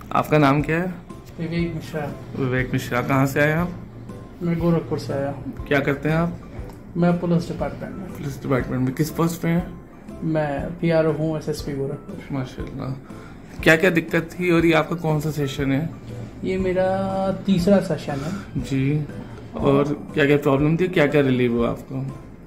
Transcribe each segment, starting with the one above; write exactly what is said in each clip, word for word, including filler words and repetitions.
आपका नाम क्या है? विवेक मिश्रा। विवेक मिश्रा। कहाँ से आए आप? मैं गोरखपुर से आया हूँ। क्या करते हैं आप? मैं पुलिस डिपार्टमेंट में पुलिस डिपार्टमेंट में किस पोस्ट पे हैं? मैं पी आर ओ हूँ, एस एस पी गोरखपुर। माशाल्लाह। क्या क्या दिक्कत थी और ये आपका कौन सा सेशन है? ये मेरा तीसरा सेशन है जी। और क्या क्या प्रॉब्लम थी, क्या क्या रिलीव हुआ आपको?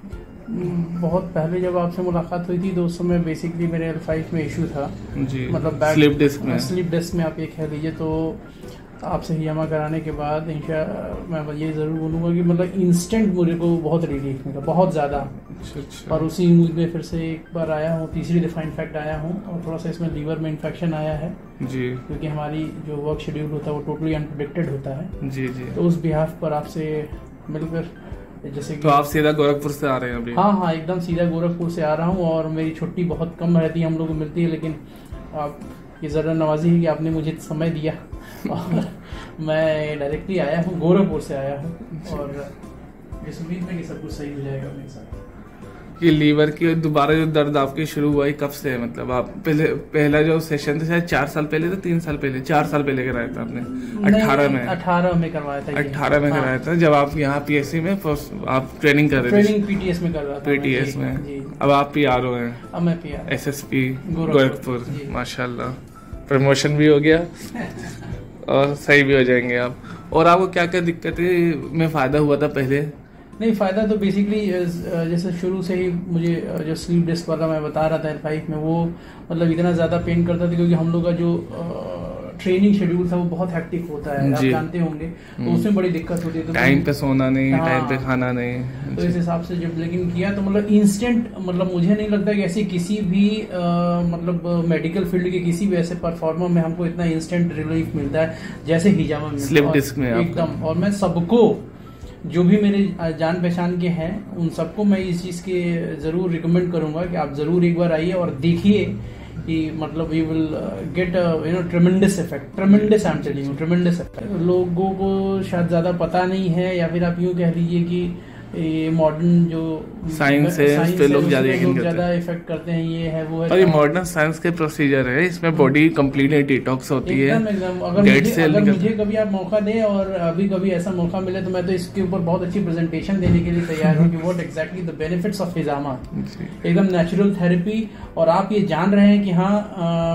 बहुत पहले जब आपसे मुलाकात हुई थी तो उस समय बेसिकली मेरे एल फाइव में इशू था जी, मतलब स्लिप डिस्क में स्लिप डिस्क में आप ये कह लीजिए। तो आपसे हिजामा कराने के बाद इंशा मैं ये ज़रूर बोलूँगा कि मतलब इंस्टेंट मुझे को बहुत रिलीफ मिला, बहुत ज़्यादा। अच्छा अच्छा। और उसी उम्मीद में फिर से एक बार आया हूँ, तीसरी दफ़ा इनफैक्ट आया हूँ। और थोड़ा सा इसमें लीवर में इन्फेक्शन आया है जी, क्योंकि हमारी जो वर्क शेड्यूल होता है वो टोटली अनप्रेडिक्टेड होता है। जी जी। तो उस बिहाफ पर आपसे मिलकर जैसे तो आप सीधा गोरखपुर से आ रहे हैं अभी? हाँ हाँ, एकदम सीधा गोरखपुर से आ रहा हूँ। और मेरी छुट्टी बहुत कम रहती है, हम लोग को मिलती है, लेकिन आप ये ज़रा नवाजी है कि आपने मुझे समय दिया और मैं डायरेक्टली आया हूँ, गोरखपुर से आया हूँ। और इस उम्मीद में कि सब कुछ सही हो जाएगा मेरे साथ। ये लीवर की दोबारा जो दर्द आपकी शुरू हुआ है कब से है? मतलब आप पहले पहला जो सेशन था शायद चार साल पहले था, तीन साल पहले, चार साल पहले कराया था आपने? अठारह में अठारह में करवाया था। अठारह में कराया था जब आप यहाँ पीएससी में आप ट्रेनिंग कर रहे थे? ट्रेनिंग पीटीएस में कर रहा था। पीटीएस में। अब आप पी आर ओ हैं? अब मैं पी आर एसएसपी गोरखपुर। माशाल्लाह, प्रमोशन भी हो गया और सही भी हो जाएंगे आप। और आपको क्या क्या दिक्कतें में फायदा हुआ था पहले? नहीं, फ़ायदा तो बेसिकली जैसे शुरू से ही मुझे जो स्लीप डिस्क वाला मैं बता रहा था एल फाइव में, वो मतलब इतना ज़्यादा पेन करता था क्योंकि हम लोग का जो ट्रेनिंग शेड्यूल था वो बहुत हेक्टिक होता है, आप जानते होंगे। तो उसमें बड़ी दिक्कत होती है। तो टाइम पे सोना नहीं, टाइम पे खाना नहीं। तो इस हिसाब से जब लेकिन किया तो मतलब इंस्टेंट, मतलब मुझे नहीं लगता कि ऐसे किसी भी आ, मतलब मेडिकल फील्ड के किसी भी ऐसे परफॉर्मर में हमको इतना इंस्टेंट रिलीफ मिलता है जैसे हिजामा में स्लिप डिस्क में एकदम। और मैं सबको जो भी मेरे जान पहचान के हैं उन सबको मैं इस चीज़ के ज़रूर रिकमेंड करूंगा कि आप ज़रूर एक बार आइए और देखिए कि मतलब you will get you know tremendous effect, tremendous I am telling you, tremendous effect. लोगों को शायद ज़्यादा पता नहीं है, या फिर आप यूँ कह लीजिए कि ये मॉडर्न जो साइंस है उस पे लोग ज्यादा इफेक्ट करते हैं, ये है वो है। और ये मॉडर्न साइंस के प्रोसीजर है, इसमें बॉडी कंप्लीटली डिटॉक्स होती है एकदम एकदम। अगर मुझे अगर मुझे कभी आप मौका दें और अभी कभी ऐसा मौका मिले तो मैं तो इसके ऊपर बहुत अच्छी प्रेजेंटेशन देने के लिए तैयार हूँ कि what exactly the benefits of हिजामा, एकदम नेचुरल थेरेपी। और आप ये जान रहे हैं कि हाँ आ,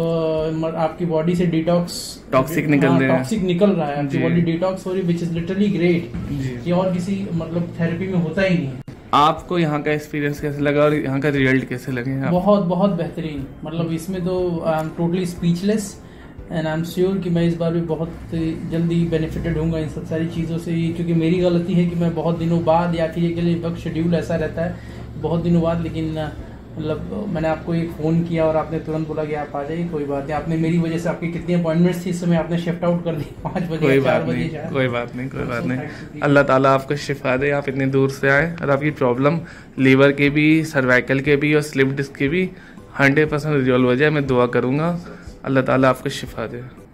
मतलब आपकी बॉडी से डिटॉक्स टॉक्सिक निकल रहा है, टॉक्सिक निकल रहा है, आपकी बॉडी डिटॉक्स हो रही है, व्हिच इज लिटरली ग्रेट। ये और किसी मतलब थेरेपी में होता ही नहीं है। आपको यहाँ का एक्सपीरियंस कैसे लगा और यहाँ का रिजल्ट कैसे लगे? आप? बहुत बहुत बेहतरीन, मतलब इसमें तो I am totally speechless and I am sure कि मैं इस बार भी बहुत जल्दी बेनिफिटेड होऊंगा इन सब सारी चीज़ों से। क्योंकि मेरी गलती है कि मैं बहुत दिनों बाद, या फिर ये के लिए वक्त शेड्यूल ऐसा रहता है बहुत दिनों बाद, लेकिन मतलब मैंने आपको एक फ़ोन किया और आपने तुरंत बोला कि आप आ जाइए, कोई बात नहीं। आपने मेरी वजह से आपकी कितनी अपॉइंटमेंट्स थी इस समय आपने शिफ्ट आउट कर दी, पाँच बजे कोई बात नहीं, कोई बात नहीं, कोई बात नहीं। अल्लाह ताला आपको शिफा दे, आप इतनी दूर से आए और आपकी प्रॉब्लम लीवर के भी, सर्वाइकल के भी और स्लिप डिस्क के भी हंड्रेड परसेंट रिजॉल्व हो जाए, मैं दुआ करूँगा। अल्लाह ताला आपको शिफा दे।